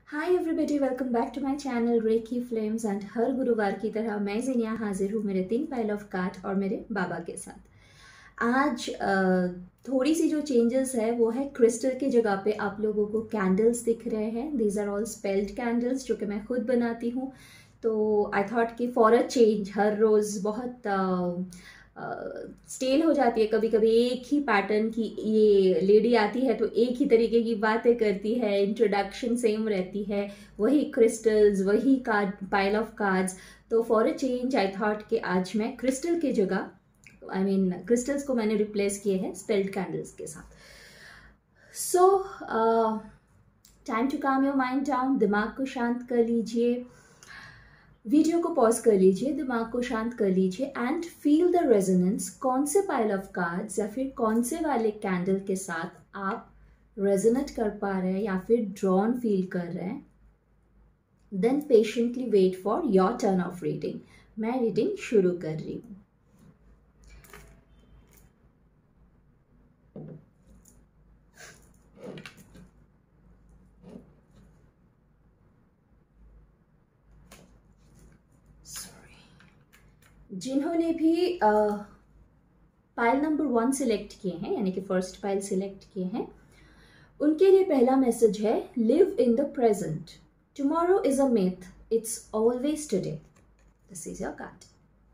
Hi everybody, welcome back to my channel Reiki Flames. And हर गुरुवार की तरह मैं जिनिया हाजिर हूँ मेरे 3 पाइल ऑफ कार्ड और मेरे बाबा के साथ। आज थोड़ी सी जो चेंजेस है वो है क्रिस्टल की जगह पे आप लोगों को कैंडल्स दिख रहे हैं। These are all spelled candles जो कि मैं खुद बनाती हूँ। तो आई थॉट कि फॉर अ चेंज हर रोज़ बहुत स्टेल हो जाती है कभी कभी एक ही पैटर्न की। ये लेडी आती है तो एक ही तरीके की बातें करती है, इंट्रोडक्शन सेम रहती है, वही क्रिस्टल्स, वही कार्ड, पाइल ऑफ कार्ड्स। तो for a change I thought कि आज मैं क्रिस्टल की जगह क्रिस्टल्स को मैंने रिप्लेस किए हैं स्पेल्ड कैंडल्स के साथ। So time to calm your mind down. दिमाग को शांत कर लीजिए, वीडियो को पॉज कर लीजिए, दिमाग को शांत कर लीजिए एंड फील द रेजोनेंस। कौन से पाइल ऑफ कार्ड्स या फिर कौन से वाले कैंडल के साथ आप रेजोनेट कर पा रहे हैं या फिर ड्रॉन फील कर रहे हैं। Then patiently wait for your turn of reading. मैं रीडिंग शुरू कर रही हूँ। जिन्होंने भी पाइल नंबर 1 सिलेक्ट किए हैं, यानी कि फर्स्ट पाइल सिलेक्ट किए हैं, उनके लिए पहला मैसेज है live in the present. Tomorrow is a myth, it's always today. This is your card.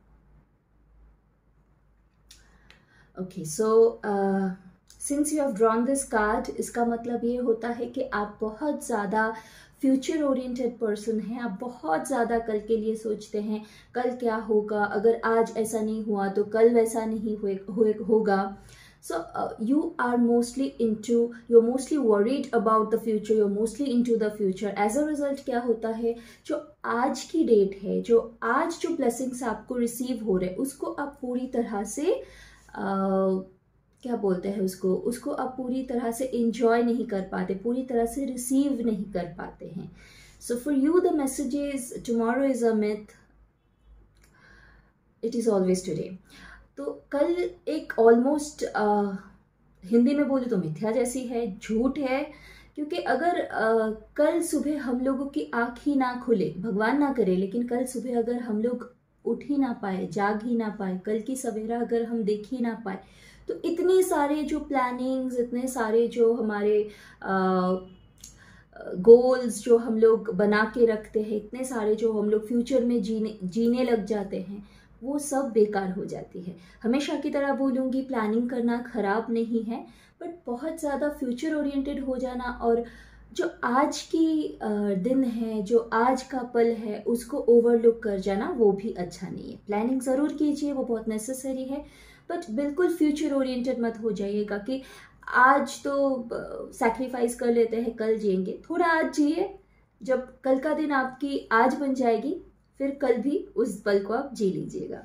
Okay, so since you have drawn this card, इसका मतलब ये होता है कि आप बहुत ज़्यादा फ्यूचर ओरिएंटेड पर्सन हैं। आप बहुत ज़्यादा कल के लिए सोचते हैं, कल क्या होगा, अगर आज ऐसा नहीं हुआ तो कल वैसा नहीं होगा। So you are mostly you're mostly worried about the future, you're mostly into the future. As a result क्या होता है, जो आज की डेट है, जो आज जो blessings आपको रिसीव हो रहे हैं, उसको आप पूरी तरह से क्या बोलते हैं उसको आप पूरी तरह से enjoy नहीं कर पाते, पूरी तरह से रिसीव नहीं कर पाते हैं। So for you the message is tomorrow is a myth, it is always today. तो कल एक ऑलमोस्ट हिंदी में बोले तो मिथ्या जैसी है, झूठ है। क्योंकि अगर कल सुबह हम लोगों की आँख ही ना खुले, भगवान ना करे, लेकिन कल सुबह अगर हम लोग उठ ही ना पाए, जाग ही ना पाए, कल की सवेरा अगर हम देख ही ना पाए, तो इतने सारे जो प्लानिंग्स, इतने सारे जो हमारे गोल्स जो हम लोग बना के रखते हैं, इतने सारे जो हम लोग फ्यूचर में जीने लग जाते हैं, वो सब बेकार हो जाती है। हमेशा की तरह बोलूँगी, प्लानिंग करना ख़राब नहीं है, बट बहुत ज़्यादा फ्यूचर ओरिएंटेड हो जाना और जो आज की दिन है, जो आज का पल है, उसको ओवरलुक कर जाना, वो भी अच्छा नहीं है। प्लानिंग ज़रूर कीजिए, वो बहुत नेसेसरी है, बट बिल्कुल फ्यूचर ओरिएंटेड मत हो जाइएगा कि आज तो सैक्रिफाइस कर लेते हैं, कल जिएंगे। थोड़ा आज जिए, जब कल का दिन आपकी आज बन जाएगी, फिर कल भी उस पल को आप जी लीजिएगा।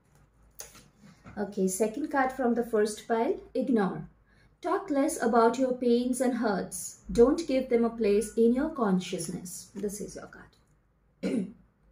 Okay, second card from the first pile, ignore. Talk less about your pains and hurts, don't give them a place in your consciousness. This is your card.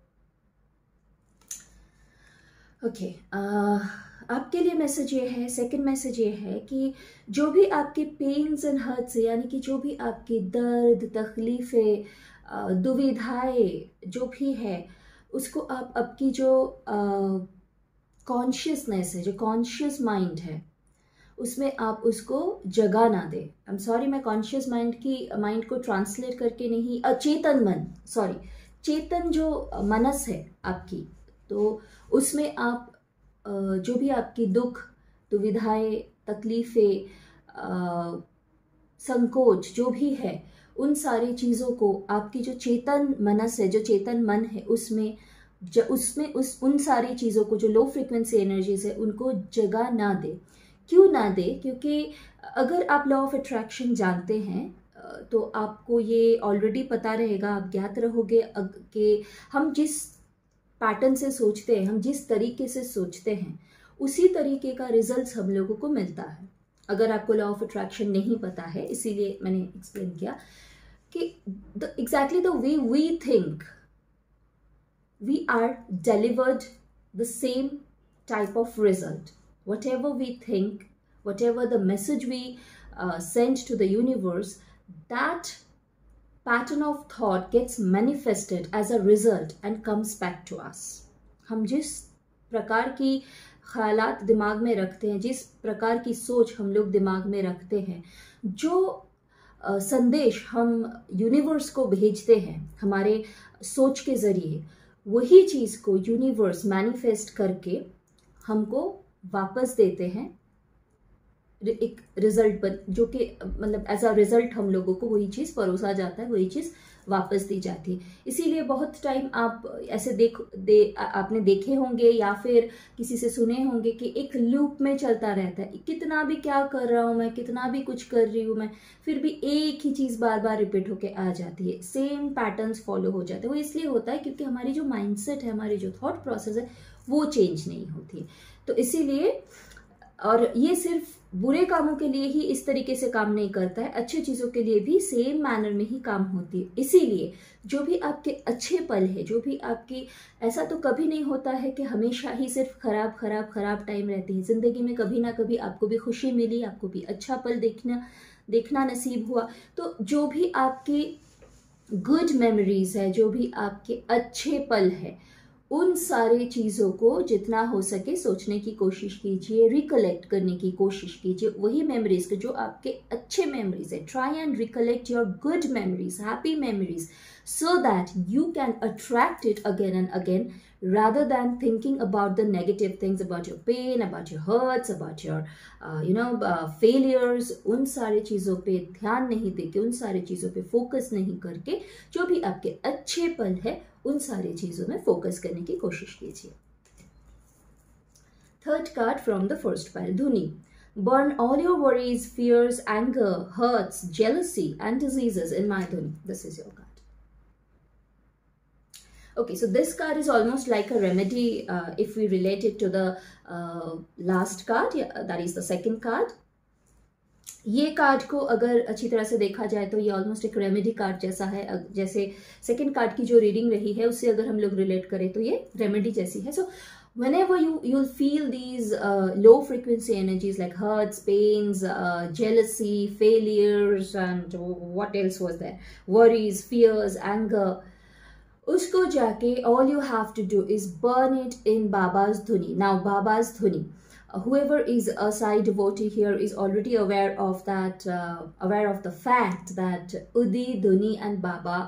Okay, आपके लिए मैसेज ये है, सेकंड मैसेज ये है कि जो भी आपके पेन्स एंड हर्ट्स है, यानी कि जो भी आपकी दर्द, तकलीफ़ें, दुविधाएं जो भी है, उसको आप आपकी जो कॉन्शियसनेस है, जो कॉन्शियस माइंड है, उसमें आप उसको जगह ना दें। आई एम सॉरी, मैं कॉन्शियस माइंड को ट्रांसलेट करके नहीं, अचेतन मन, सॉरी, चेतन जो मनस है आपकी, तो उसमें आप जो भी आपकी दुख, दुविधाएं, तकलीफ़ें, संकोच जो भी है, उन सारी चीज़ों को आपकी जो चेतन मनस है, जो चेतन मन है, उसमें उन सारी चीज़ों को, जो लो फ्रिक्वेंसी एनर्जीज है, उनको जगह ना दे। क्यों ना दे? क्योंकि अगर आप लॉ ऑफ अट्रैक्शन जानते हैं तो आपको ये ऑलरेडी पता रहेगा, आप ज्ञात रहोगे कि हम जिस पैटर्न से सोचते हैं, हम जिस तरीके से सोचते हैं, उसी तरीके का रिजल्ट हम लोगों को मिलता है। अगर आपको लॉ ऑफ अट्रैक्शन नहीं पता है, इसीलिए मैंने एक्सप्लेन किया कि exactly the way we think, we are delivered the same type of result. Whatever we think, whatever the message we send to the universe, that pattern of thought gets manifested as a result and comes back to us. हम जिस प्रकार की ख्यालात दिमाग में रखते हैं, जिस प्रकार की सोच हम लोग दिमाग में रखते हैं, जो संदेश हम यूनिवर्स को भेजते हैं हमारे सोच के ज़रिए, वही चीज़ को यूनिवर्स मैनिफेस्ट करके हमको वापस देते हैं एक रिजल्ट पर, जो कि मतलब एज अ रिजल्ट हम लोगों को वही चीज़ परोसा जाता है, वही चीज़ वापस दी जाती है। इसीलिए बहुत टाइम आप ऐसे आपने देखे होंगे या फिर किसी से सुने होंगे कि एक लूप में चलता रहता है, कितना भी क्या कर रहा हूँ मैं, कितना भी कुछ कर रही हूँ मैं, फिर भी एक ही चीज़ बार बार रिपीट होके आ जाती है, सेम पैटर्न्स फॉलो हो जाते हैं। वो इसलिए होता है क्योंकि हमारी जो माइंडसेट है, हमारी जो थॉट प्रोसेस है, वो चेंज नहीं होती। तो इसीलिए, और ये सिर्फ बुरे कामों के लिए ही इस तरीके से काम नहीं करता है, अच्छे चीज़ों के लिए भी सेम मैनर में ही काम होती है। इसीलिए जो भी आपके अच्छे पल है, जो भी आपकी, ऐसा तो कभी नहीं होता है कि हमेशा ही सिर्फ खराब खराब खराब टाइम रहती है। ज़िंदगी में कभी ना कभी आपको भी खुशी मिली, आपको भी अच्छा पल देखना नसीब हुआ। तो जो भी आपकी गुड मेमोरीज है, जो भी आपके अच्छे पल है, उन सारी चीज़ों को जितना हो सके सोचने की कोशिश कीजिए, रिकलेक्ट करने की कोशिश कीजिए, वही मेमोरीज के जो आपके अच्छे मेमोरीज है। Try and recollect your good memories, happy memories, so that you can attract it again and again, rather than thinking about the negative things, about your pain, about your hurts, about your failures। उन सारी चीज़ों पे ध्यान नहीं देके, उन सारी चीज़ों पे फोकस नहीं करके, जो भी आपके अच्छे पल है उन सारी चीज़ों में फोकस करने की कोशिश कीजिए। Third card from the first pile, dhuni. Burn all your worries, fears, anger, hurts, jealousy and diseases in my dhuni. This is your card. Okay, so this card is almost like a remedy if we relate it to the last card, that is the second card. ये card को अगर अच्छी तरह से देखा जाए तो ये ऑलमोस्ट एक रेमेडी कार्ड जैसा है। जैसे सेकंड कार्ड की जो रीडिंग रही है उससे अगर हम लोग रिलेट करें तो ये रेमेडी जैसी है। सो whenever you'll feel these low frequency energies like hurts, pains, jealousy, failures, and what else was there, worries, fears, anger, उसको जाके all you have to do is burn it in Baba's dhuni. Now Baba's dhuni, whoever is a Sai devotee here is already aware of that, aware of the fact that Udi, Dhuni and Baba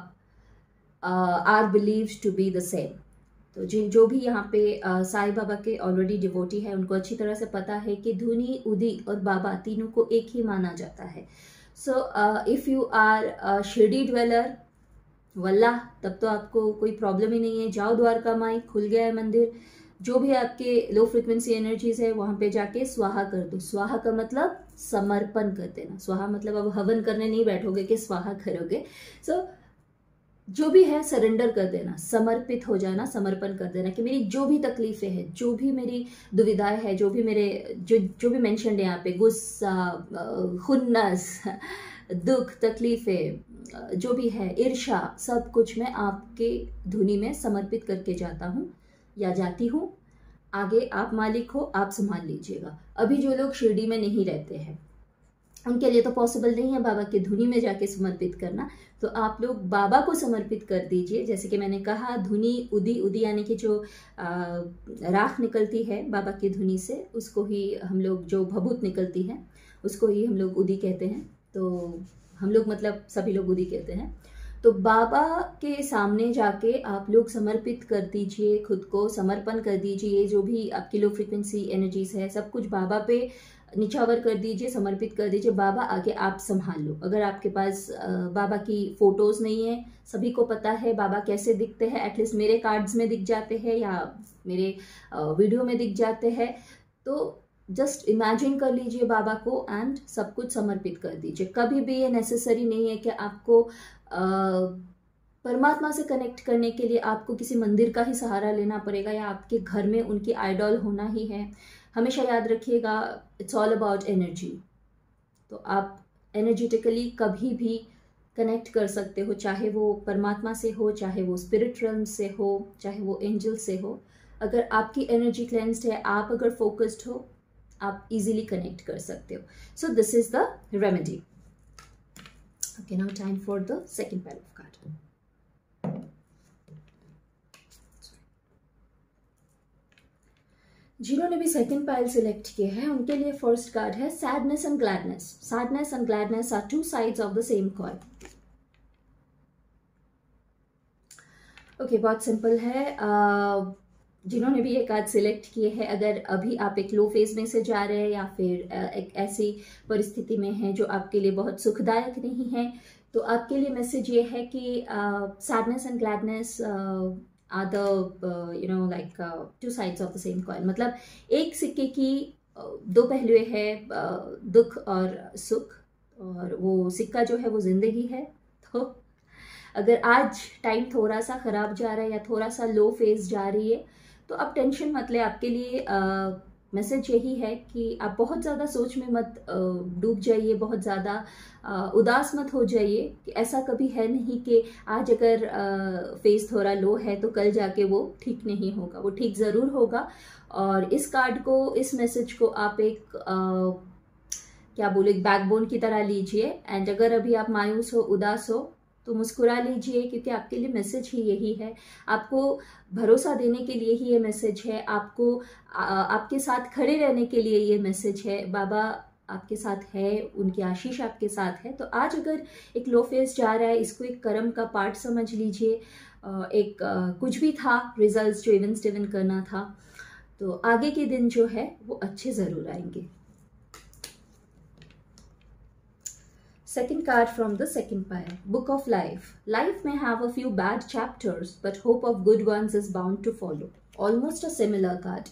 are believed to be the same. तो जो भी यहाँ पे साईं बाबा के already devotee है, उनको अच्छी तरह से पता है कि धुनी, उदी और बाबा तीनों को एक ही माना जाता है। So if you are Shirdi dweller, wallah, तब तो आपको कोई प्रॉब्लम ही नहीं है। जाओ द्वारका माई, खुल गया है मंदिर। जो भी आपके लो फ्रिक्वेंसी एनर्जीज है वहाँ पे जाके स्वाहा कर दो। स्वाहा का मतलब समर्पण कर देना। स्वाहा मतलब अब हवन करने नहीं बैठोगे कि स्वाहा करोगे। सो जो भी है सरेंडर कर देना, समर्पित हो जाना, समर्पण कर देना कि मेरी जो भी तकलीफें हैं, जो भी मेरी दुविधाएं हैं, जो भी मेरे जो भी मेंशन है यहाँ पे, गुस्सा, खुन्नस, दुख, तकलीफें, जो भी है, ईर्ष्या, सब कुछ मैं आपके धुनी में समर्पित करके जाता हूँ या जाती हूँ। आगे आप मालिक हो, आप संभाल लीजिएगा। अभी जो लोग शिरडी में नहीं रहते हैं उनके लिए तो पॉसिबल नहीं है बाबा के धुनी में जाके समर्पित करना, तो आप लोग बाबा को समर्पित कर दीजिए। जैसे कि मैंने कहा, धुनी, उदी, उदी यानी कि जो राख निकलती है बाबा की धुनी से, उसको ही हम लोग, जो भभूत निकलती है उसको ही हम लोग उदी कहते हैं। तो हम लोग मतलब सभी लोग उदी कहते हैं। तो बाबा के सामने जाके आप लोग समर्पित कर दीजिए, खुद को समर्पण कर दीजिए। जो भी आपकी लो फ्रिक्वेंसी एनर्जीज है सब कुछ बाबा पे निछावर कर दीजिए, समर्पित कर दीजिए। बाबा आगे आप संभाल लो। अगर आपके पास बाबा की फोटोज़ नहीं है, सभी को पता है बाबा कैसे दिखते हैं, एटलीस्ट मेरे कार्ड्स में दिख जाते हैं या मेरे वीडियो में दिख जाते हैं, तो जस्ट इमेजिन कर लीजिए बाबा को एंड सब कुछ समर्पित कर दीजिए। कभी भी ये नेसेसरी नहीं है कि आपको परमात्मा से कनेक्ट करने के लिए आपको किसी मंदिर का ही सहारा लेना पड़ेगा या आपके घर में उनकी आइडल होना ही है। हमेशा याद रखिएगा, इट्स ऑल अबाउट एनर्जी। तो आप एनर्जेटिकली कभी भी कनेक्ट कर सकते हो, चाहे वो परमात्मा से हो, चाहे वो स्पिरिट realm से हो, चाहे वो एंजल से हो। अगर आपकी एनर्जी क्लेंस्ड है, आप अगर फोकस्ड हो, आप इजीली कनेक्ट कर सकते हो। So this is the remedy. Okay, now time for the second pile of card. जिन्होंने भी सेकंड पाइल सिलेक्ट किए हैं उनके लिए फर्स्ट कार्ड है sadness and gladness. Sadness and gladness are two sides of the same coin. Okay, बहुत simple है. जिन्होंने भी ये कार्ड सिलेक्ट किए हैं, अगर अभी आप एक लो फेज में से जा रहे हैं या फिर एक ऐसी परिस्थिति में हैं जो आपके लिए बहुत सुखदायक नहीं है, तो आपके लिए मैसेज ये है कि sadness and gladness are the like two sides of the same coin. मतलब एक सिक्के की दो पहलुए हैं, दुख और सुख, और वो सिक्का जो है वो जिंदगी है. तो अगर आज टाइम थोड़ा सा ख़राब जा रहा है या थोड़ा सा लो फेज जा रही है, तो अब टेंशन मत ले. आपके लिए मैसेज यही है कि आप बहुत ज़्यादा सोच में मत डूब जाइए, बहुत ज़्यादा उदास मत हो जाइए. कि ऐसा कभी है नहीं कि आज अगर फेज थोड़ा लो है तो कल जाके वो ठीक नहीं होगा. वो ठीक ज़रूर होगा. और इस कार्ड को, इस मैसेज को आप एक क्या बोलो, एक बैकबोन की तरह लीजिए. एंड अगर अभी आप मायूस हो, उदास हो, तो मुस्कुरा लीजिए, क्योंकि आपके लिए मैसेज ही यही है. आपको भरोसा देने के लिए ही ये मैसेज है. आपको आपके साथ खड़े रहने के लिए ये मैसेज है. बाबा आपके साथ है, उनकी आशीष आपके साथ है. तो आज अगर एक लो फेज जा रहा है, इसको एक कर्म का पार्ट समझ लीजिए. एक कुछ भी था, रिजल्ट्स जो इवेंट्स डिवन करना था, तो आगे के दिन जो है वो अच्छे ज़रूर आएंगे. Second card from the second pile, Book of Life. Life may have a few bad chapters, but hope of good ones is bound to follow. Almost a similar card.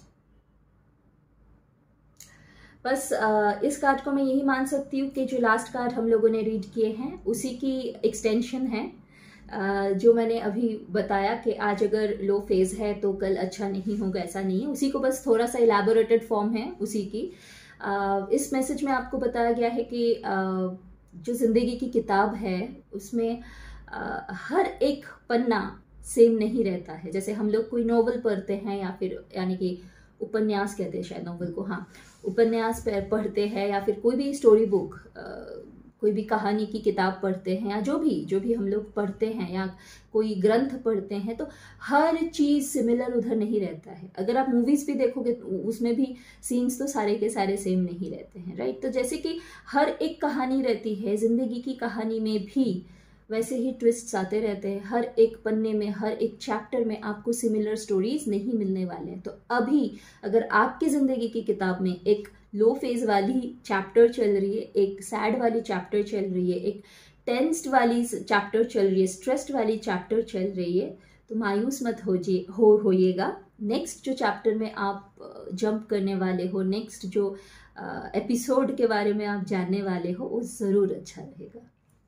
बस इस कार्ड को मैं यही मान सकती हूँ कि जो लास्ट कार्ड हम लोगों ने रीड किए हैं उसी की एक्सटेंशन है. जो मैंने अभी बताया कि आज अगर लो फेज है तो कल अच्छा नहीं होगा, ऐसा नहीं है. उसी को बस थोड़ा सा इलैबोरेटेड फॉर्म है उसी की. इस मैसेज में आपको बताया गया है कि जो ज़िंदगी की किताब है उसमें हर एक पन्ना सेम नहीं रहता है. जैसे हम लोग कोई नॉवल पढ़ते हैं या फिर यानी कि उपन्यास कहते हैं शायद नॉवल को, हाँ, उपन्यास पढ़ते हैं या फिर कोई भी स्टोरी बुक, कोई भी कहानी की किताब पढ़ते हैं या जो भी हम लोग पढ़ते हैं या कोई ग्रंथ पढ़ते हैं, तो हर चीज़ सिमिलर उधर नहीं रहता है. अगर आप मूवीज़ भी देखोगे उसमें भी सीन्स तो सारे के सारे सेम नहीं रहते हैं, राइट. तो जैसे कि हर एक कहानी रहती है, ज़िंदगी की कहानी में भी वैसे ही ट्विस्ट्स आते रहते हैं. हर एक पन्ने में, हर एक चैप्टर में आपको सिमिलर स्टोरीज नहीं मिलने वाले हैं. तो अभी अगर आपकी ज़िंदगी की किताब में एक लो फेज वाली चैप्टर चल रही है, एक सैड वाली चैप्टर चल रही है, एक टेंस्ड वाली चैप्टर चल रही है, स्ट्रेस्ड वाली चैप्टर चल रही है, तो मायूस मत होइएगा. नेक्स्ट जो चैप्टर में आप जंप करने वाले हो, नेक्स्ट जो एपिसोड के बारे में आप जानने वाले हो, वो ज़रूर अच्छा रहेगा.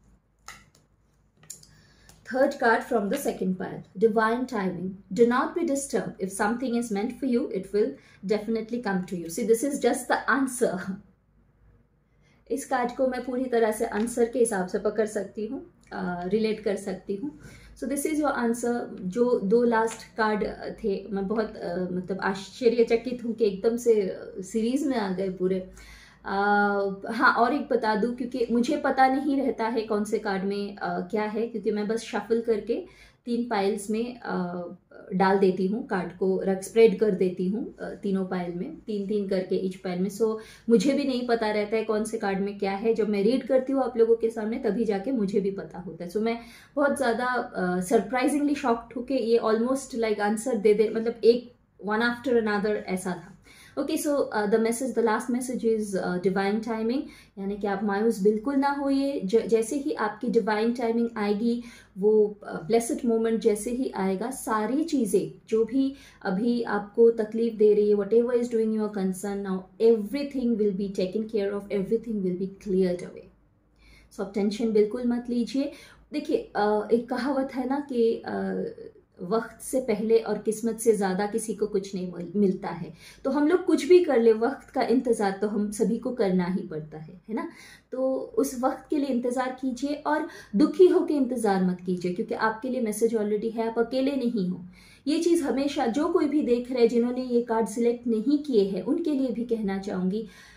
Third card from the second pile, Divine Timing. Do not be disturbed. If something is meant for you, it will definitely come to you. See, this is just the answer. इस कार्ड को मैं पूरी तरह से answer के हिसाब से पकड़ सकती हूँ, रिलेट कर सकती हूँ. So this is your answer. जो दो लास्ट कार्ड थे, मैं बहुत मतलब आश्चर्यचकित हूँ कि एकदम से सीरीज में आ गए पूरे. हाँ, और एक बता दूँ, क्योंकि मुझे पता नहीं रहता है कौन से कार्ड में क्या है, क्योंकि मैं बस शफल करके 3 पाइल्स में डाल देती हूँ, कार्ड को स्प्रेड कर देती हूँ तीनों पाइल में, 3-3 करके ईच पाइल में. सो मुझे भी नहीं पता रहता है कौन से कार्ड में क्या है. जब मैं रीड करती हूँ आप लोगों के सामने, तभी जाके मुझे भी पता होता है. सो मैं बहुत ज़्यादा सरप्राइजिंगली शॉक्ड हूँ कि ये ऑलमोस्ट लाइक आंसर दे मतलब एक वन आफ्टर अनदर ऐसा था. Okay, so the last message is divine timing. यानी कि आप मायूस बिल्कुल ना होइए. जैसे ही आपकी डिवाइन टाइमिंग आएगी, वो ब्लेस्ड मोमेंट जैसे ही आएगा, सारी चीज़ें जो भी अभी आपको तकलीफ दे रही है, whatever is doing your concern now, everything will be taken care of, everything will be cleared away. So आप टेंशन बिल्कुल मत लीजिए. देखिए, एक कहावत है ना कि वक्त से पहले और किस्मत से ज़्यादा किसी को कुछ नहीं मिलता है. तो हम लोग कुछ भी कर ले, वक्त का इंतज़ार तो हम सभी को करना ही पड़ता है ना. तो उस वक्त के लिए इंतज़ार कीजिए और दुखी होकर इंतज़ार मत कीजिए, क्योंकि आपके लिए मैसेज ऑलरेडी है, आप अकेले नहीं हो. ये चीज़ हमेशा जो कोई भी देख रहे हैं, जिन्होंने ये कार्ड सिलेक्ट नहीं किए हैं, उनके लिए भी कहना चाहूँगी,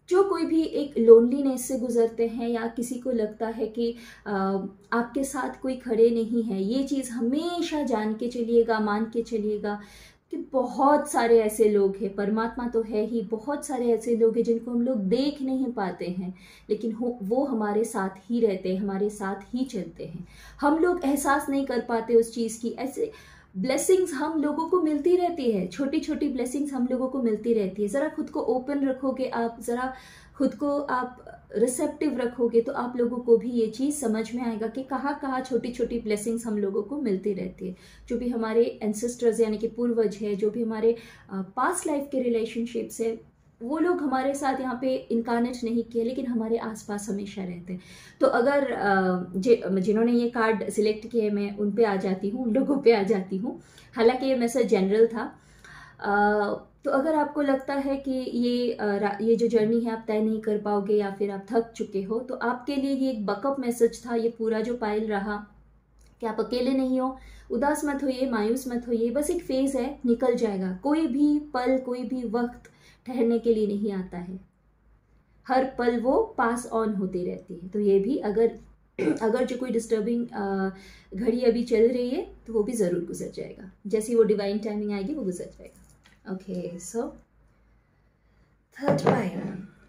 जो कोई भी एक लोनलीनेस से गुजरते हैं या किसी को लगता है कि आपके साथ कोई खड़े नहीं है, ये चीज़ हमेशा जान के चलिएगा, मान के चलिएगा कि बहुत सारे ऐसे लोग हैं, परमात्मा तो है ही, बहुत सारे ऐसे लोग हैं जिनको हम लोग देख नहीं पाते हैं, लेकिन वो हमारे साथ ही रहते हैं, हमारे साथ ही चलते हैं। हम लोग एहसास नहीं कर पाते उस चीज़ की। ऐसे ब्लेसिंग्स हम लोगों को मिलती रहती है, छोटी छोटी ब्लेसिंग्स हम लोगों को मिलती रहती है। ज़रा खुद को ओपन रखोगे आप, ज़रा खुद को आप रिसेप्टिव रखोगे, तो आप लोगों को भी ये चीज़ समझ में आएगा कि कहाँ कहाँ छोटी छोटी ब्लेसिंग्स हम लोगों को मिलती रहती है। जो भी हमारे एंसेस्टर्स यानी कि पूर्वज है, जो भी हमारे पास्ट लाइफ के रिलेशनशिप्स है, वो लोग हमारे साथ यहाँ पे इनकारनेट नहीं किए, लेकिन हमारे आसपास हमेशा रहते हैं। तो अगर जिन्होंने ये कार्ड सिलेक्ट किए, मैं उन पे आ जाती हूँ, उन लोगों पे आ जाती हूँ। हालांकि ये मैसेज जनरल था। तो अगर आपको लगता है कि ये जो जर्नी है आप तय नहीं कर पाओगे या फिर आप थक चुके हो, तो आपके लिए ये एक बकअप मैसेज था। ये पूरा जो पाइल रहा कि आप अकेले नहीं हो, उदास मत होइए, मायूस मत होइए, बस एक फेज है, निकल जाएगा। कोई भी पल, कोई भी वक्त ठहरने के लिए नहीं आता है, हर पल वो पास ऑन होती रहती है। तो ये भी अगर जो कोई डिस्टर्बिंग घड़ी अभी चल रही है, तो वो भी ज़रूर गुजर जाएगा। जैसी वो डिवाइन टाइमिंग आएगी वो गुजर जाएगा। Okay, so third pile,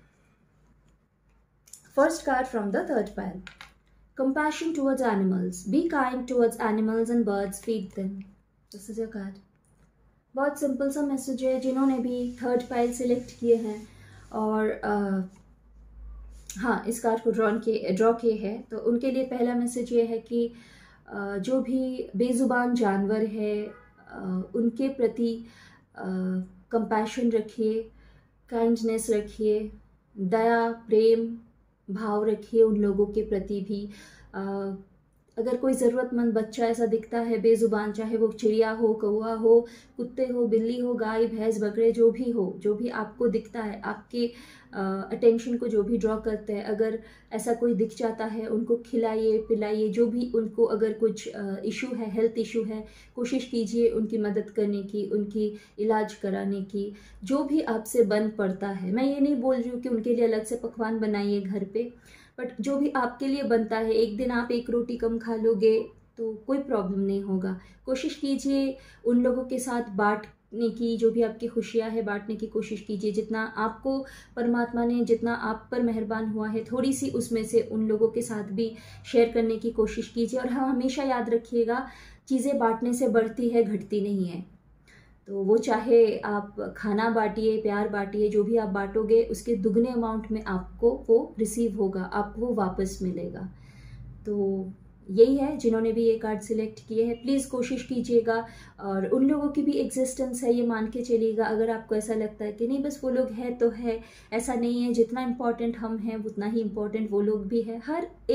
first card from the third pile, compassion towards animals, be kind towards animals and birds, feed them. This is your card. बहुत सिंपल सा मैसेज है। जिन्होंने भी थर्ड पाइल सिलेक्ट किए हैं और हाँ, इस कार्ड को ड्रॉ किए हैं, तो उनके लिए पहला मैसेज ये है कि जो भी बेजुबान जानवर है उनके प्रति कंपैशन रखिए, काइंडनेस रखिए, दया प्रेम भाव रखिए उन लोगों के प्रति भी। अगर कोई ज़रूरतमंद बच्चा ऐसा दिखता है बेजुबान, चाहे वो चिड़िया हो, कौवा हो, कुत्ते हो, बिल्ली हो, गाय भैंस बकरे, जो भी हो, जो भी आपको दिखता है, आपके अटेंशन को जो भी ड्रॉ करते हैं, अगर ऐसा कोई दिख जाता है, उनको खिलाइए पिलाइए। जो भी उनको अगर कुछ इशू है, हेल्थ इशू है, कोशिश कीजिए उनकी मदद करने की, उनकी इलाज कराने की, जो भी आपसे बन पड़ता है। मैं ये नहीं बोल रही हूँ कि उनके लिए अलग से पकवान बनाइए घर पे, बट जो भी आपके लिए बनता है, एक दिन आप एक रोटी कम खा लोगे तो कोई प्रॉब्लम नहीं होगा। कोशिश कीजिए उन लोगों के साथ बांटने की, जो भी आपकी खुशियाँ है बांटने की कोशिश कीजिए। जितना आपको परमात्मा ने, जितना आप पर मेहरबान हुआ है, थोड़ी सी उसमें से उन लोगों के साथ भी शेयर करने की कोशिश कीजिए। और हाँ, हमेशा याद रखिएगा, चीज़ें बांटने से बढ़ती है, घटती नहीं है। तो वो चाहे आप खाना बांटिए, प्यार बांटिए, जो भी आप बांटोगे उसके दुगने अमाउंट में आपको वो रिसीव होगा, आपको वो वापस मिलेगा। तो यही है, जिन्होंने भी ये कार्ड सिलेक्ट किए हैं प्लीज़ कोशिश कीजिएगा और उन लोगों की भी एग्जिस्टेंस है ये मान के चलिएगा। अगर आपको ऐसा लगता है कि नहीं बस वो लोग हैं तो है, ऐसा नहीं है, जितना इम्पोर्टेंट हम हैं उतना ही इम्पोर्टेंट वो लोग भी है।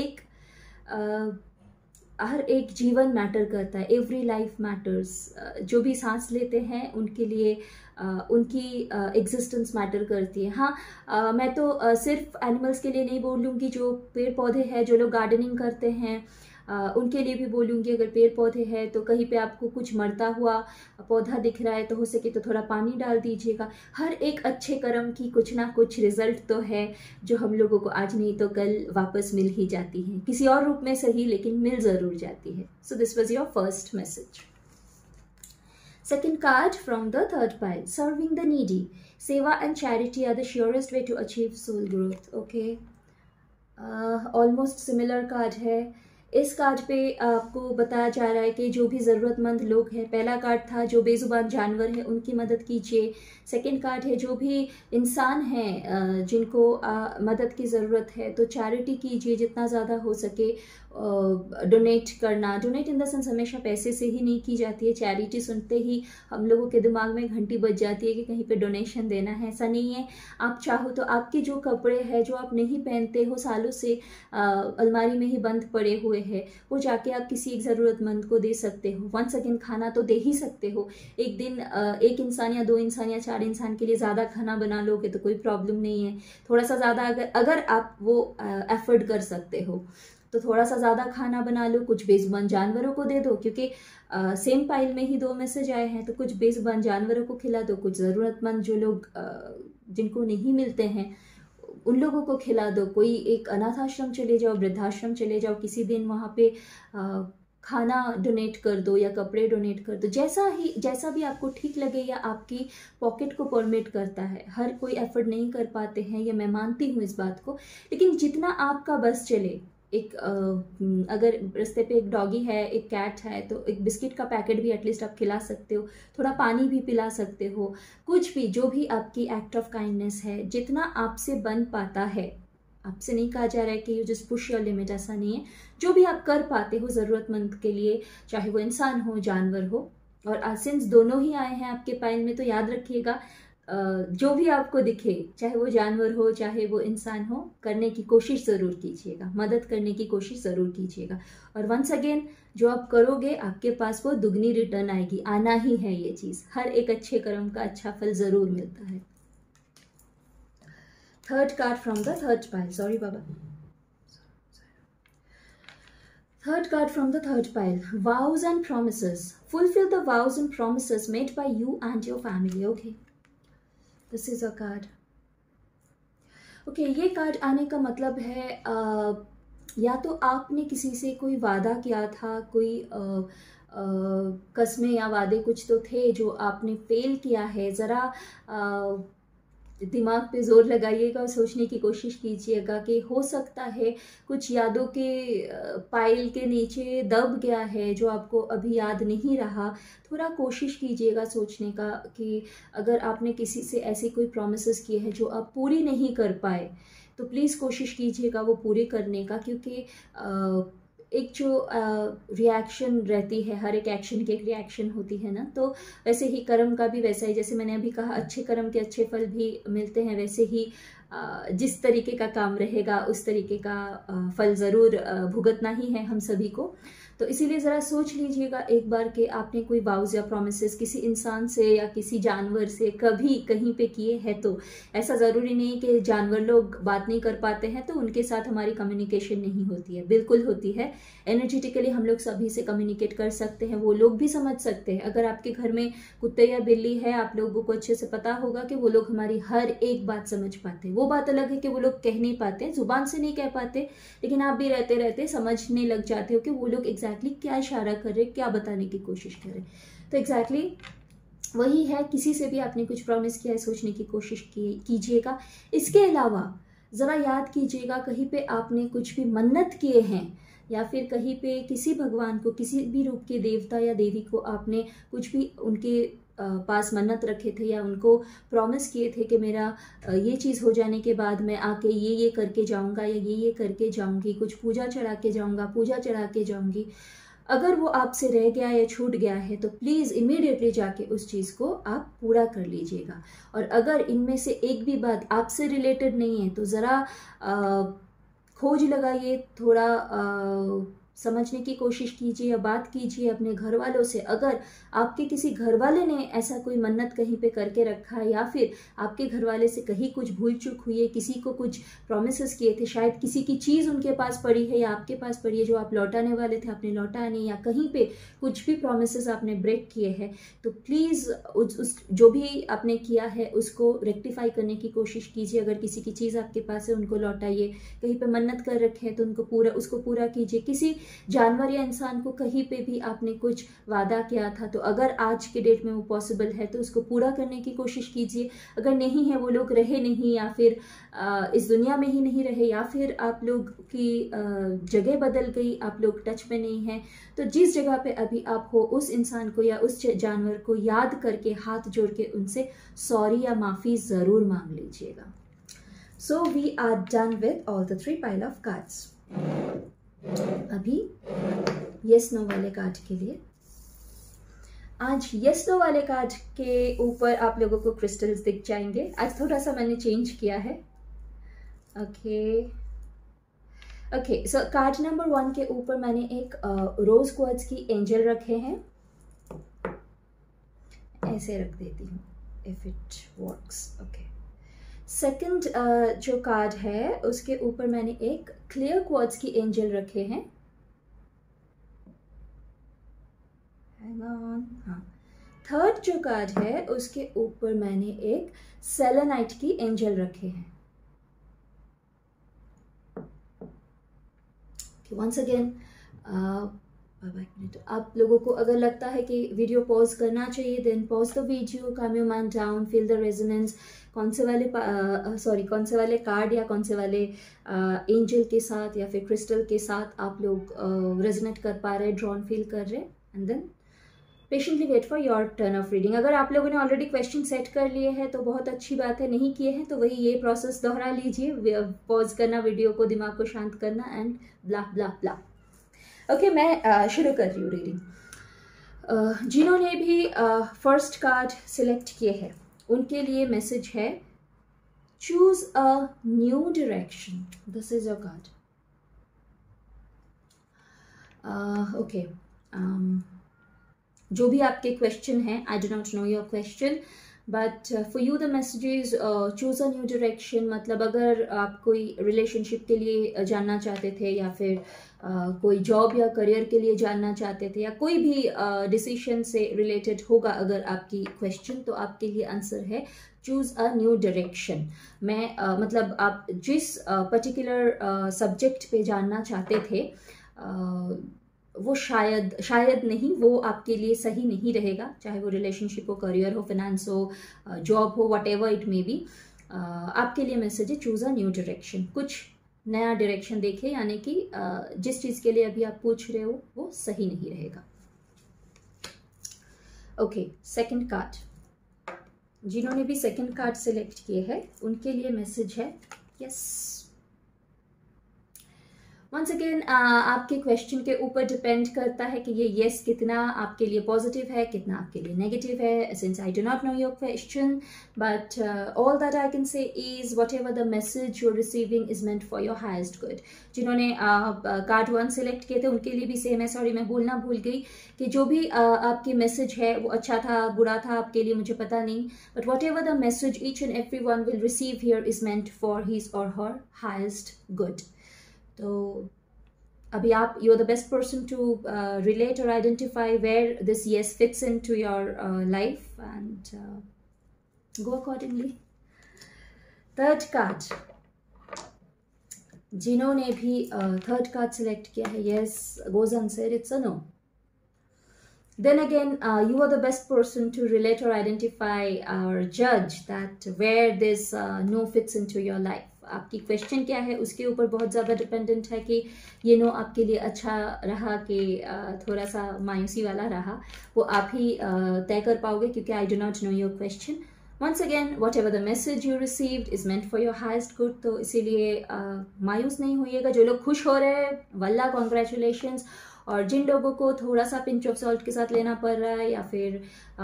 हर एक जीवन मैटर करता है, एवरी लाइफ मैटर्स। जो भी सांस लेते हैं उनके लिए उनकी एग्जिस्टेंस मैटर करती है। हाँ, मैं तो सिर्फ एनिमल्स के लिए नहीं बोलूँगी, जो पेड़ पौधे हैं, जो लोग गार्डनिंग करते हैं उनके लिए भी बोलूँगी। अगर पेड़ पौधे हैं तो कहीं पे आपको कुछ मरता हुआ पौधा दिख रहा है तो हो सके तो थोड़ा पानी डाल दीजिएगा। हर एक अच्छे कर्म की कुछ ना कुछ रिजल्ट तो है, जो हम लोगों को आज नहीं तो कल वापस मिल ही जाती है, किसी और रूप में सही, लेकिन मिल ज़रूर जाती है। So this was your first message. Second card from the third pile, serving the needy. Seva and charity are the surest way to achieve soul growth. Okay, almost similar card है। इस कार्ड पे आपको बताया जा रहा है कि जो भी ज़रूरतमंद लोग हैं, पहला कार्ड था जो बेजुबान जानवर है उनकी मदद कीजिए। सेकंड कार्ड है जो भी इंसान हैं जिनको मदद की ज़रूरत है तो चैरिटी कीजिए जितना ज़्यादा हो सके। डोनेट करना, डोनेट इन द सेंस हमेशा पैसे से ही नहीं की जाती है। चैरिटी सुनते ही हम लोगों के दिमाग में घंटी बज जाती है कि कहीं पे डोनेशन देना है, ऐसा नहीं है। आप चाहो तो आपके जो कपड़े हैं जो आप नहीं पहनते हो, सालों से अलमारी में ही बंद पड़े हुए है, वो जाके आप किसी एक ज़रूरतमंद को दे सकते हो। वंस अगेन खाना तो दे ही सकते हो। एक दिन एक इंसान या दो इंसान या चार इंसान के लिए ज़्यादा खाना बना लोगे तो कोई प्रॉब्लम नहीं है। थोड़ा सा ज़्यादा अगर आप वो एफर्ट कर सकते हो तो थोड़ा सा ज़्यादा खाना बना लो, कुछ बेजुबान जानवरों को दे दो, क्योंकि सेम पाइल में ही दो मैसेज आए हैं। तो कुछ बेजुबान जानवरों को खिला दो, कुछ ज़रूरतमंद जो लोग जिनको नहीं मिलते हैं उन लोगों को खिला दो, कोई एक अनाथ आश्रम चले जाओ, वृद्धाश्रम चले जाओ, किसी दिन वहाँ पे खाना डोनेट कर दो या कपड़े डोनेट कर दो, जैसा भी आपको ठीक लगे या आपकी पॉकेट को परमिट करता है। हर कोई एफर्ट नहीं कर पाते हैं, ये मैं मानती हूँ इस बात को, लेकिन जितना आपका बस चले। एक अगर रास्ते पे एक डॉगी है, एक कैट है, तो एक बिस्किट का पैकेट भी एटलीस्ट आप खिला सकते हो, थोड़ा पानी भी पिला सकते हो, कुछ भी, जो भी आपकी एक्ट ऑफ काइंडनेस है, जितना आपसे बन पाता है। आपसे नहीं कहा जा रहा है कि you just push your limit, ऐसा नहीं है। जो भी आप कर पाते हो ज़रूरतमंद के लिए, चाहे वो इंसान हो, जानवर हो, और सिंस दोनों ही आए हैं आपके पाइल में, तो याद रखिएगा जो भी आपको दिखे, चाहे वो जानवर हो चाहे वो इंसान हो, करने की कोशिश ज़रूर कीजिएगा, मदद करने की कोशिश ज़रूर कीजिएगा। और वंस अगेन, जो आप करोगे आपके पास वो दुगनी रिटर्न आएगी, आना ही है ये चीज़। हर एक अच्छे कर्म का अच्छा फल ज़रूर मिलता है। Third card from the third pile, sorry बाबा, third card from the third pile, vows and promises. Fulfill the vows and promises made by you and your family. Okay, this is a card. Okay, ये card आने का मतलब है या तो आपने किसी से कोई वादा किया था, कोई कस्में या वादे कुछ तो थे जो आपने फेल किया है। ज़रा दिमाग पे जोर लगाइएगा और सोचने की कोशिश कीजिएगा कि हो सकता है कुछ यादों के पाइल के नीचे दब गया है जो आपको अभी याद नहीं रहा। थोड़ा कोशिश कीजिएगा सोचने का कि अगर आपने किसी से ऐसी कोई प्रॉमिसेस किए हैं जो आप पूरी नहीं कर पाए, तो प्लीज़ कोशिश कीजिएगा वो पूरे करने का, क्योंकि एक जो रिएक्शन रहती है, हर एक एक्शन की एक रिएक्शन होती है ना, तो वैसे ही कर्म का भी वैसा ही, जैसे मैंने अभी कहा अच्छे कर्म के अच्छे फल भी मिलते हैं, वैसे ही जिस तरीके का काम रहेगा उस तरीके का फल ज़रूर भुगतना ही है हम सभी को। तो इसीलिए ज़रा सोच लीजिएगा एक बार कि आपने कोई वाउज या प्रोमिसेस किसी इंसान से या किसी जानवर से कभी कहीं पे किए हैं। तो ऐसा ज़रूरी नहीं कि जानवर लोग बात नहीं कर पाते हैं तो उनके साथ हमारी कम्युनिकेशन नहीं होती है, बिल्कुल होती है। एनर्जेटिकली हम लोग सभी से कम्युनिकेट कर सकते हैं, वो लोग भी समझ सकते हैं। अगर आपके घर में कुत्ते या बिल्ली है, आप लोगों को अच्छे से पता होगा कि वो लोग हमारी हर एक बात समझ पाते हैं। वो बात अलग है कि वो लोग कह नहीं पाते, जुबान से नहीं कह पाते, लेकिन आप भी रहते रहते समझने लग जाते हो कि वो लोग एग्जैक्टली क्या इशारा कर रहे, क्या बताने की कोशिश कर रहे। तो एग्जैक्टली वही है, किसी से भी आपने कुछ प्रॉमिस किया है, सोचने की कोशिश कीजिएगा। इसके अलावा ज़रा याद कीजिएगा कहीं पे आपने कुछ भी मन्नत किए हैं, या फिर कहीं पे किसी भगवान को, किसी भी रूप के देवता या देवी को आपने कुछ भी उनके पास मन्नत रखे थे या उनको प्रॉमिस किए थे कि मेरा ये चीज़ हो जाने के बाद मैं आके ये करके जाऊंगा या ये करके जाऊंगी, कुछ पूजा चढ़ा के जाऊंगा, पूजा चढ़ा के जाऊंगी। अगर वो आपसे रह गया या छूट गया है तो प्लीज़ इमीडिएटली जाके उस चीज़ को आप पूरा कर लीजिएगा। और अगर इनमें से एक भी बात आपसे रिलेटेड नहीं है तो ज़रा खोज लगाइए, थोड़ा समझने की कोशिश कीजिए या बात कीजिए अपने घर वालों से। अगर आपके किसी घर वाले ने ऐसा कोई मन्नत कहीं पे करके रखा है, या फिर आपके घर वाले से कहीं कुछ भूल चूक हुई है, किसी को कुछ प्रॉमिसेस किए थे, शायद किसी की चीज़ उनके पास पड़ी है या आपके पास पड़ी है जो आप लौटाने वाले थे, आपने लौटाया नहीं, या कहीं पे कुछ भी प्रॉमिसेस आपने ब्रेक किए हैं, तो प्लीज़ उस जो भी आपने किया है उसको रेक्टिफाई करने की कोशिश कीजिए। अगर किसी की चीज़ आपके पास है उनको लौटाइए, कहीं पर मन्नत कर रखे हैं तो उसको पूरा कीजिए। किसी जानवर या इंसान को कहीं पे भी आपने कुछ वादा किया था तो अगर आज के डेट में वो पॉसिबल है तो उसको पूरा करने की कोशिश कीजिए। अगर नहीं है, वो लोग रहे नहीं या फिर इस दुनिया में ही नहीं रहे, या फिर आप लोग की जगह बदल गई, आप लोग टच में नहीं हैं, तो जिस जगह पे अभी आप हो उस इंसान को या उस जानवर को याद करके हाथ जोड़ के उनसे सॉरी या माफ़ी ज़रूर मांग लीजिएगा। So we are done with all the 3 pile of cards. अभी यस नो वाले कार्ड के लिए, आज यस नो वाले कार्ड के ऊपर आप लोगों को क्रिस्टल्स दिख जाएंगे। आज थोड़ा सा मैंने चेंज किया है। ओके, सो कार्ड नंबर 1 के ऊपर मैंने एक रोज क्वार्ट्ज की एंजल रखे हैं। ऐसे रख देती हूँ if it works. Okay, second जो कार्ड है उसके ऊपर मैंने एक क्लियर क्वार्ट्ज की एंजल रखे हैं। हाँ, थर्ड जो कार्ड है उसके ऊपर मैंने एक सेलेनाइट की एंजल रखे हैं। वंस अगेन आप लोगों को अगर लगता है कि वीडियो पॉज करना चाहिए, then pause the video, calm your mind down, feel the resonance. कौन से वाले कार्ड या कौन से वाले एंजल के साथ या फिर क्रिस्टल के साथ आप लोग रेजोनेट कर पा रहे हैं, ड्रॉन फील कर रहे हैं, and then patiently wait for your turn of reading. अगर आप लोगों ने ऑलरेडी क्वेश्चन सेट कर लिए हैं तो बहुत अच्छी बात है, नहीं किए हैं तो वही ये प्रोसेस दोहरा लीजिए, पॉज करना वीडियो को, दिमाग को शांत करना, and blah blah blah. Okay, मैं शुरू कर रही हूँ रीडिंग। जिन्होंने भी फर्स्ट कार्ड सिलेक्ट किए हैं उनके लिए मैसेज है, choose a new direction, this is your card. Okay, जो भी आपके क्वेश्चन हैं, I do not know your question, but for you the messages, choose a new direction मतलब अगर आप कोई रिलेशनशिप के लिए जानना चाहते थे या फिर कोई जॉब या करियर के लिए जानना चाहते थे या कोई भी डिसीजन से रिलेटेड होगा अगर आपकी क्वेश्चन, तो आपके लिए आंसर है चूज अ न्यू डायरेक्शन। मैं मतलब आप जिस पर्टिकुलर सब्जेक्ट पे जानना चाहते थे वो शायद नहीं, वो आपके लिए सही नहीं रहेगा, चाहे वो रिलेशनशिप हो, करियर हो, फाइनेंस हो, जॉब हो, whatever it may be. आपके लिए मैसेज है चूज अ न्यू डायरेक्शन, कुछ नया डायरेक्शन देखे, यानी कि जिस चीज़ के लिए अभी आप पूछ रहे हो वो सही नहीं रहेगा। ओके, सेकंड कार्ड, जिन्होंने भी सेकंड कार्ड सिलेक्ट किए हैं उनके लिए मैसेज है यस। वंस अगेन आपके क्वेश्चन के ऊपर डिपेंड करता है कि ये येस कितना आपके लिए पॉजिटिव है, कितना आपके लिए नेगेटिव है। Since I do not know your question, but all that I can say is whatever the message you are receiving is meant for your highest good. जिन्होंने कार्ड 1 सिलेक्ट किए थे उनके लिए भी सेम है। Sorry, मैं बोलना भूल गई कि जो भी आपकी मैसेज है वो अच्छा था, बुरा था, आपके लिए मुझे पता नहीं, but whatever the message each and every one will receive here is meant for his or her highest good. तो अभी आप, you are the best person to relate or identify where this yes fits into your life and go accordingly. Third card, जिन्होंने भी third card select किया है, yes goes answer, it's a no. Then again, you are the best person to relate or identify or judge that where this no fits into your life. आपकी question क्या है उसके ऊपर बहुत ज़्यादा dependent है कि ये नो आपके लिए अच्छा रहा कि थोड़ा सा मायूसी वाला रहा, वो आप ही तय कर पाओगे, क्योंकि I do not know your question. Once again, whatever the message you received is meant for your highest good. तो इसीलिए मायूस नहीं होइएगा। जो लोग खुश हो रहे हैं, वल्ला कॉन्ग्रेचुलेशंस, और जिन लोगों को थोड़ा सा पिंच ऑफ सॉल्ट के साथ लेना पड़ रहा है या फिर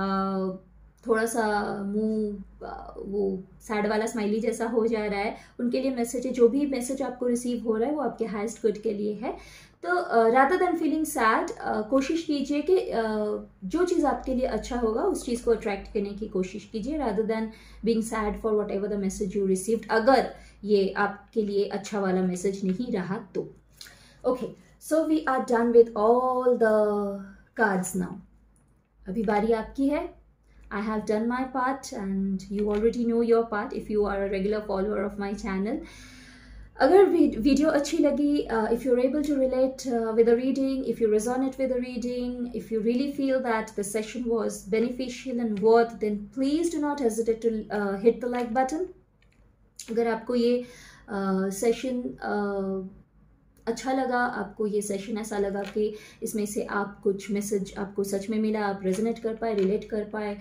थोड़ा सा मुंह वो सैड वाला स्माइली जैसा हो जा रहा है, उनके लिए मैसेज है, जो भी मैसेज आपको रिसीव हो रहा है वो आपके हाईएस्ट गुड के लिए है। तो रादर देन फीलिंग सैड, कोशिश कीजिए कि जो चीज़ आपके लिए अच्छा होगा उस चीज़ को अट्रैक्ट करने की कोशिश कीजिए, rather than being sad for whatever the message you received, अगर ये आपके लिए अच्छा वाला मैसेज नहीं रहा तो। Okay, so we are done with all the cards now. अभी बारी आपकी है। I have done my part and you already know your part if you are a regular follower of my channel. अगर video अच्छी लगी, if you're able to relate with the reading, if you resonate with the reading, if you really feel that the session was beneficial and worth, then please do not hesitate to hit the like button. अगर आपको ये session अच्छा लगा, आपको ये session ऐसा लगा कि इसमें से आप कुछ मैसेज आपको सच में मिला, आप रेजोनेट कर पाए, रिलेट कर पाए,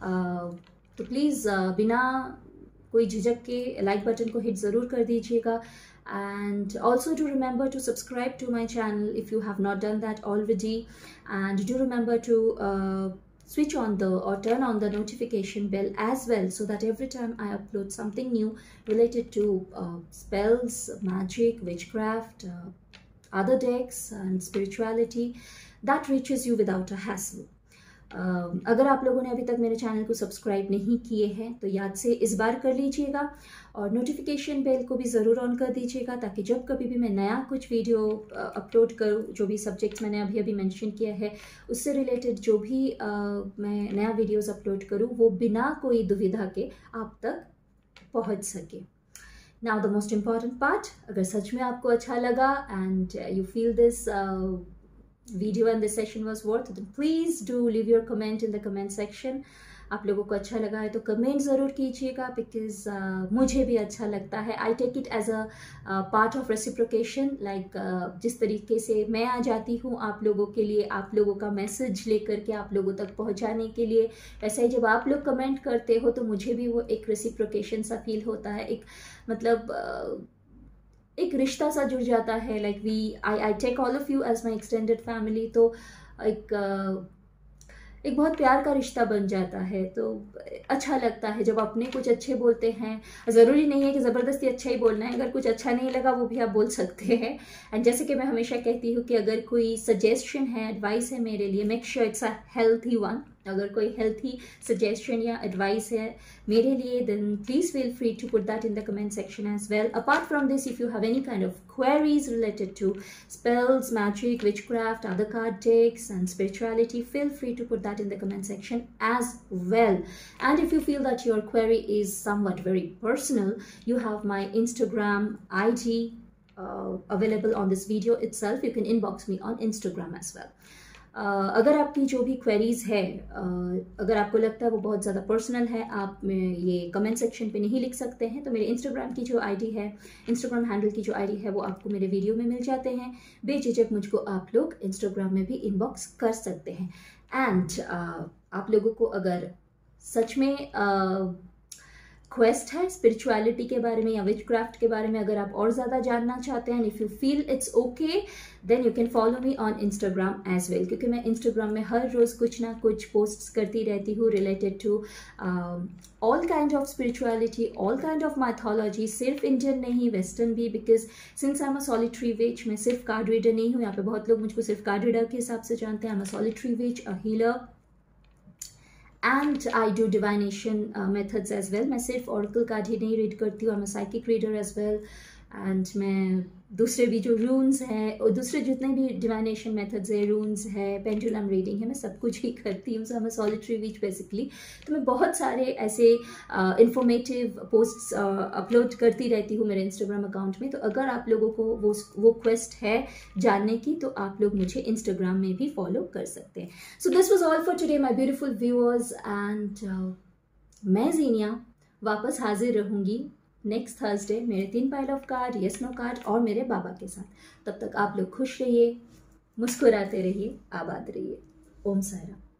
तो प्लीज़ बिना कोई झिझक के लाइक बटन को हिट ज़रूर कर दीजिएगा। And also do remember to subscribe to my channel if you have not done that already, and do remember to switch on the or turn on the notification bell as well, so that every time I upload something new related to spells, magic, witchcraft, other decks and spirituality, that reaches you without a hassle. अगर आप लोगों ने अभी तक मेरे channel को subscribe नहीं किए हैं तो याद से इस बार कर लीजिएगा, और नोटिफिकेशन बेल को भी ज़रूर ऑन कर दीजिएगा, ताकि जब कभी भी मैं नया कुछ वीडियो अपलोड करूँ, जो भी सब्जेक्ट्स मैंने अभी अभी मेंशन किया है उससे रिलेटेड जो भी मैं नया वीडियोस अपलोड करूँ वो बिना कोई दुविधा के आप तक पहुँच सके। Now the most important part, अगर सच में आपको अच्छा लगा and you feel this video and this session was worth, then please do leave your comment in the comment section. आप लोगों को अच्छा लगा है तो कमेंट ज़रूर कीजिएगा, बिकॉज मुझे भी अच्छा लगता है. I take it as a part of reciprocation. Like जिस तरीके से मैं आ जाती हूँ आप लोगों के लिए, आप लोगों का मैसेज लेकर के आप लोगों तक पहुँचाने के लिए, वैसे ही जब आप लोग कमेंट करते हो तो मुझे भी वो एक रेसिप्रोकेशन सा फील होता है. एक मतलब एक रिश्ता सा जुड़ जाता है. Like I take all of you as my extended family. तो एक बहुत प्यार का रिश्ता बन जाता है. तो अच्छा लगता है जब अपने कुछ अच्छे बोलते हैं. ज़रूरी नहीं है कि ज़बरदस्ती अच्छा ही बोलना है, अगर कुछ अच्छा नहीं लगा वो भी आप बोल सकते हैं. एंड जैसे कि मैं हमेशा कहती हूँ कि अगर कोई सजेशन है, एडवाइस है मेरे लिए, make sure it's a healthy one. अगर कोई हेल्थी सजेशन या एडवाइस है मेरे लिए, then please feel free to put that in the comment section as well. Apart from this, if you have any kind of queries related to spells, magic, witchcraft, other card decks and spirituality, feel free to put that in the comment section as well. And if you feel that your query is somewhat very personal, you have my Instagram ID available on this video itself. You can inbox me on Instagram as well. अगर आपकी जो भी queries है, अगर आपको लगता है वो बहुत ज़्यादा पर्सनल है, आप ये कमेंट सेक्शन पे नहीं लिख सकते हैं, तो मेरे इंस्टाग्राम की जो आईडी है, इंस्टाग्राम हैंडल की जो आईडी है, वो आपको मेरे वीडियो में मिल जाते हैं. बेझिझक मुझको आप लोग इंस्टाग्राम में भी इनबॉक्स कर सकते हैं. एंड आप लोगों को अगर सच में क्वेस्ट है स्पिरिचुअलिटी के बारे में या विचक्राफ्ट के बारे में, अगर आप और ज़्यादा जानना चाहते हैं, if you feel it's okay, then you can follow me on Instagram as well. क्योंकि मैं इंस्टाग्राम में हर रोज़ कुछ ना कुछ पोस्ट्स करती रहती हूँ related to all kind of spirituality, all kind of mythology. सिर्फ इंडियन नहीं, वेस्टर्न भी. Because since I am a solitary witch, मैं सिर्फ कार्ड रीडर नहीं हूँ. यहाँ पे बहुत लोग मुझको सिर्फ कार्ड रीडर के हिसाब से जानते हैं. I am a solitary witch, a healer, and I do divination methods as well. मैं सिर्फ oracle कार्ड ही नहीं रीड करती हूँ, I'm a psychic reader as well. And मैं दूसरे भी जो रून्स हैं और दूसरे जितने भी डिवाइनेशन मेथड्स है, रून्स है, पेंडुलम रीडिंग है, मैं सब कुछ ही करती हूँ. सो मैं सॉलिटरी विच बेसिकली. तो मैं बहुत सारे ऐसे इंफॉर्मेटिव पोस्ट्स अपलोड करती रहती हूँ मेरे इंस्टाग्राम अकाउंट में. तो अगर आप लोगों को वो क्वेस्ट है जानने की, तो आप लोग मुझे इंस्टाग्राम में भी फॉलो कर सकते हैं. So this was all for today my beautiful viewers. And मैं जीनिया वापस हाजिर रहूँगी नेक्स्ट थर्सडे मेरे 3 pile of card, yes no card और मेरे बाबा के साथ. तब तक आप लोग खुश रहिए, मुस्कुराते रहिए, आबाद रहिए. ओम साईं राम.